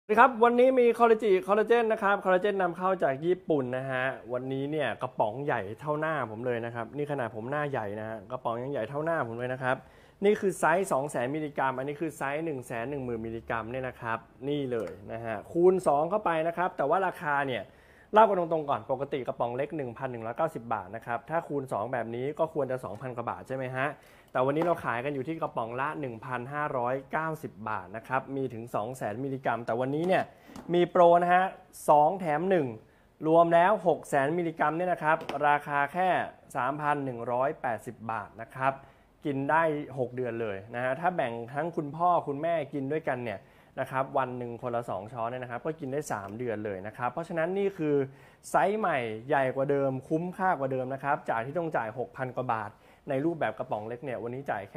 ครับวันนี้มีคอลลาเจนนะครับคอลลาเจนนำเข้าจากญี่ปุ่นนะฮะวันนี้เนี่ยกระป๋องใหญ่เท่าหน้าผมเลยนะครับนี่ขนาดผมหน้าใหญ่นะฮะกระป๋องยังใหญ่เท่าหน้าผมเลยนะครับนี่คือไซส์200,000มิลลิกรัมอันนี้คือไซส์110,000มิลลิกรัมเนี่ยนะครับนี่เลยนะฮะคูณ2เข้าไปนะครับแต่ว่าราคาเนี่ยเล่ากันตรงๆก่อนปกติกระป๋องเล็ก 1,190 บาทนะครับถ้าคูณ2แบบนี้ก็ควรจะ 2,000 กว่าบาทใช่ไหมฮะแต่วันนี้เราขายกันอยู่ที่กระป๋องละ 1,590 บาทนะครับมีถึง 200,000 มิลลิกรัมแต่วันนี้เนี่ยมีโปรนะฮะ2แถม1รวมแล้ว 600,000 มิลลิกรัมเนี่ยนะครับราคาแค่ 3,180 บาทนะครับกินได้ 6 เดือนเลยนะฮะถ้าแบ่งทั้งคุณพ่อคุณแม่กินด้วยกันเนี่ยนะครับวันหนึ่งคนละ2ช้อนเนี่ยนะครับก็กินได้ 3 เดือนเลยนะครับเพราะฉะนั้นนี่คือไซส์ใหม่ใหญ่กว่าเดิมคุ้มค่ากว่าเดิมนะครับจากที่ต้องจ่าย 6,000 กว่าบาทในรูปแบบกระป๋องเล็กเนี่ยวันนี้จ่ายแค่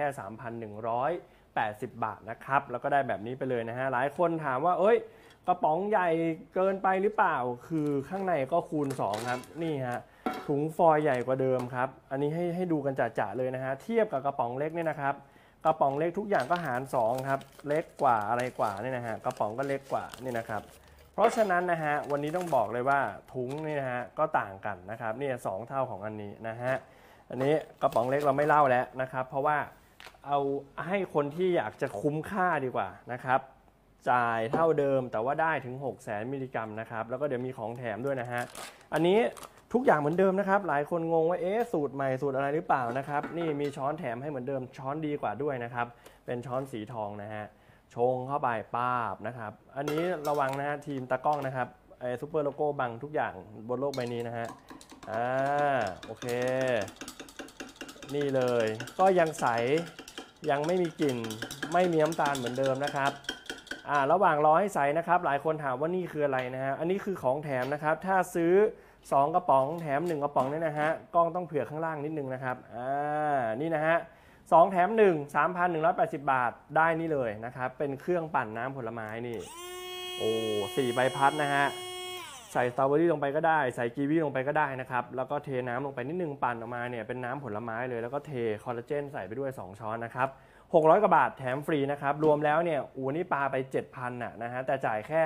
3,180 บาทนะครับแล้วก็ได้แบบนี้ไปเลยนะฮะหลายคนถามว่าเอ้ยกระป๋องใหญ่เกินไปหรือเปล่าคือข้างในก็คูณ2ครับนี่ฮะถุงฟอยล์ใหญ่กว่าเดิมครับอันนี้ให้ดูกันจ่าๆเลยนะฮะเทียบกับกระป๋องเล็กเนี่ยนะครับกระป๋องเล็กทุกอย่างก็หาร2ครับเล็กกว่าอะไรกว่านี่นะฮะกระป๋องก็เล็กกว่านี่นะครับเพราะฉะนั้นนะฮะวันนี้ต้องบอกเลยว่าถุงนี่นะฮะก็ต่างกันนะครับนี่2เท่าของอันนี้นะฮะอันนี้กระป๋องเล็กเราไม่เล่าแล้วนะครับเพราะว่าเอาให้คนที่อยากจะคุ้มค่าดีกว่านะครับจ่ายเท่าเดิมแต่ว่าได้ถึง 600,000 มิลลิกรัมนะครับแล้วก็เดี๋ยวมีของแถมด้วยนะฮะอันนี้ทุกอย่างเหมือนเดิมนะครับหลายคนงงว่าสูตรใหม่สูตรอะไรหรือเปล่านะครับนี่มีช้อนแถมให้เหมือนเดิมช้อนดีกว่าด้วยนะครับเป็นช้อนสีทองนะฮะชงเข้าไปป้าบนะครับอันนี้ระวังนะฮะทีมตากล้องนะครับซุปเปอร์โลโก้บังทุกอย่างบนโลกใบนี้นะฮะโอเคนี่เลยก็ยังใสยังไม่มีกลิ่นไม่มีน้ำตาลเหมือนเดิมนะครับระหว่างรอให้ใสนะครับหลายคนถามว่านี่คืออะไรนะฮะอันนี้คือของแถมนะครับถ้าซื้อ2กระป๋องแถม1กระป๋องเนี่ยนะฮะกล้องต้องเผื่อข้างล่างนิดนึงนะครับนี่นะฮะ2แถม1 3,180 บาทได้นี่เลยนะครับเป็นเครื่องปั่นน้ำผลไม้นี่โอ้4ใบพัดนะฮะใส่สตรอเบอรี่ลงไปก็ได้ใส่กีวีลงไปก็ได้นะครับแล้วก็เทน้ำลงไปนิดนึงปั่นออกมาเนี่ยเป็นน้ำผลไม้เลยแล้วก็เทคอลลาเจนใส่ไปด้วย2ช้อนนะครับ600 กว่าบาทแถมฟรีนะครับรวมแล้วเนี่ยนี่ปาไป 7,000 นะฮะแต่จ่ายแค่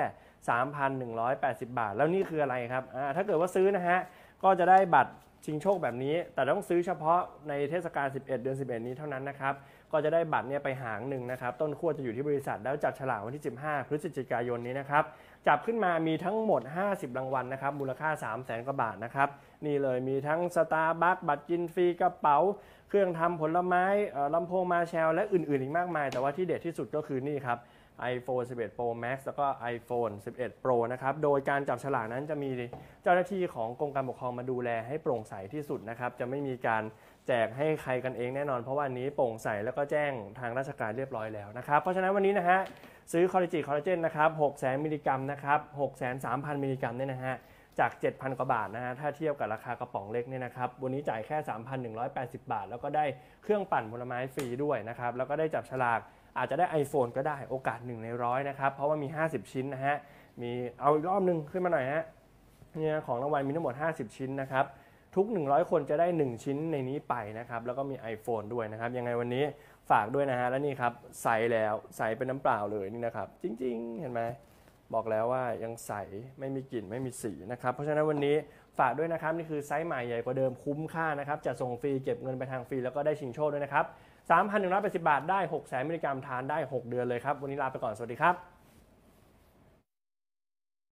3,180 บาทแล้วนี่คืออะไรครับถ้าเกิดว่าซื้อนะฮะก็จะได้บัตรชิงโชคแบบนี้แต่ต้องซื้อเฉพาะในเทศกาล11 เดือน 11นี้เท่านั้นนะครับก็จะได้บัตรเนี่ยไปหางหนึ่งนะครับต้นขั้วจะอยู่ที่บริษัทแล้วจับฉลากวันที่15 พฤศจิกายนนี้นะครับจับขึ้นมามีทั้งหมด50รางวัลนะครับมูลค่า 300,000 กว่าบาทนะครับนี่เลยมีทั้งสตาร์บัคบัตรกินฟรีกระเป๋าเครื่องทำผลไม้ลำโพงมาแชลและอื่นๆอีกมากมายแต่ว่าที่เด็ดที่สุดก็คือนี่ครับ iPhone 11 Pro Max แล้วก็ iPhone 11 Pro นะครับโดยการจับฉลากนั้นจะมีเจ้าหน้าที่ของกรมการปกครองมาดูแลให้โปร่งใสที่สุดนะครับจะไม่มีการแจกให้ใครกันเองแน่นอนเพราะว่านี้โปร่งใสแล้วก็แจ้งทางราชการเรียบร้อยแล้วนะครับเพราะฉะนั้นวันนี้นะฮะซื้อคอลลาเจนนะครับ600,000 มิลลิกรัมนะครับ603,000 มิลลิกรัมเนี่ยนะฮะจาก 7,000 กว่าบาทนะฮะถ้าเทียบกับราคากระป๋องเล็กเนี่ยนะครับวันนี้จ่ายแค่ 3,180 บาทแล้วก็ได้เครื่องปั่นผลไม้ฟรีด้วยนะครับแล้วก็ได้จับฉลากอาจจะได้ iPhone ก็ได้โอกาส1ใน100นะครับเพราะว่ามี50ชิ้นนะฮะมีเอาอีกรอบนึงขึ้นมาหน่อยฮะเนี่ยของรางวัลมีทั้งหมด50ชิ้นนะครับทุก100คนจะได้1ชิ้นในนี้ไปนะครับแล้วก็มี iPhone ด้วยนะครับยังไงวันนี้ฝากด้วยนะฮะแล้วนี่ครับใสแล้วใสเป็นน้ำเปล่าเลยนี่นะครับจริงๆเห็นไหมบอกแล้วว่ายังใสไม่มีกลิ่นไม่มีสีนะครับเพราะฉะนั้นวันนี้ฝากด้วยนะครับนี่คือไซส์ใหม่ใหญ่กว่าเดิมคุ้มค่านะครับจะส่งฟรีเก็บเงินไปทางฟรีแล้วก็ได้ชิงโชคด้วยนะครับ3,180 บาทได้600,000 มิลลิกรัมทานได้6 เดือนเลยครับวันนี้ลาไปก่อนสวัสดีครับ